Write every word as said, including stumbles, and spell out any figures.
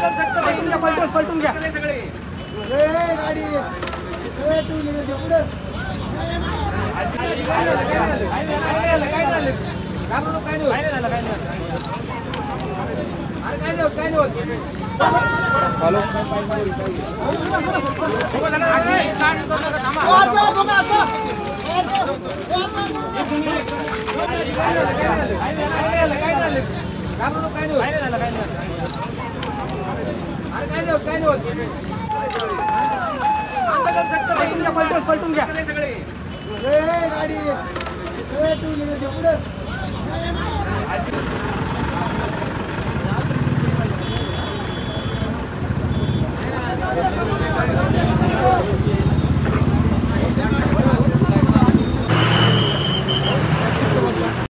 पलटून पलटून घ्या सगळे गाडी सगळे टू व्हीलर पुढे काय झालं काय झालं काय नाही काय झालं काय नाही अरे काय नाही काय नाही हॅलो पलटून पलटून घ्या सगळे गाडी टू व्हीलर पुढे